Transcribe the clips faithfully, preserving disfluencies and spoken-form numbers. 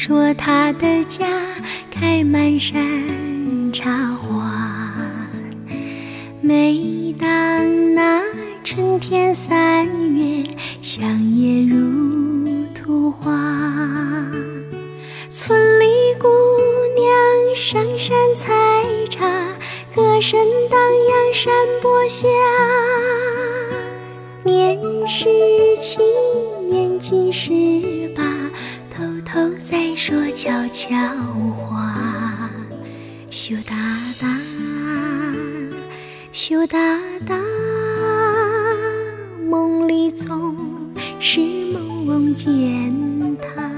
说他的家开满山茶花。每当那春天三月，香叶如图画，村里姑娘上山采茶，歌声荡漾山坡下。年十七，年纪十八，偷偷在说悄悄话。羞答答，羞答答，梦里总是梦见他。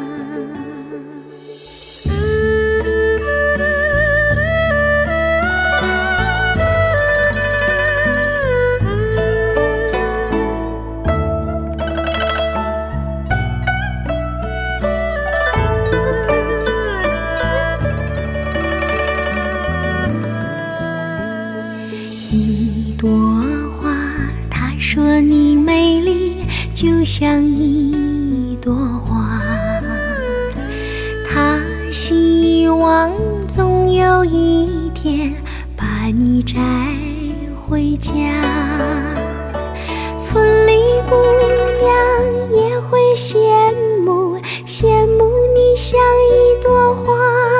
一朵花，他说你美丽，就像一朵花。他希望总有一天把你摘回家。村里姑娘也会羡慕，羡慕你像一朵花。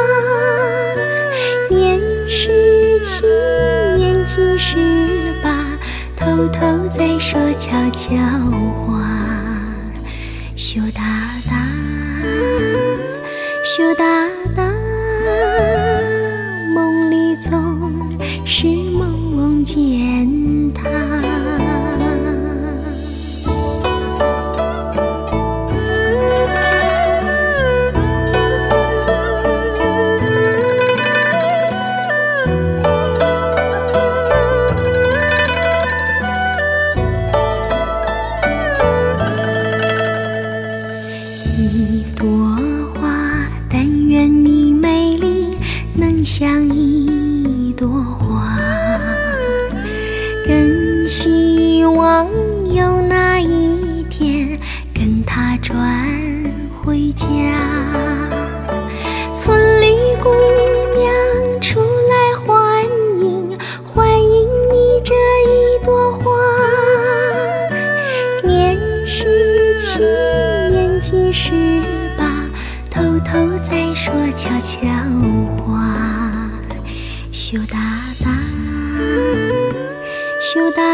年十七，年纪十八，偷偷在说悄悄话。羞答答，羞答答，梦里总是梦见他。一朵花，但愿你美丽，能像一朵花。更希望有那一天跟他转回家。村里姑娘出来欢迎，欢迎你这一朵花。年十七，年纪十八，偷偷在说悄悄话。羞答答，羞答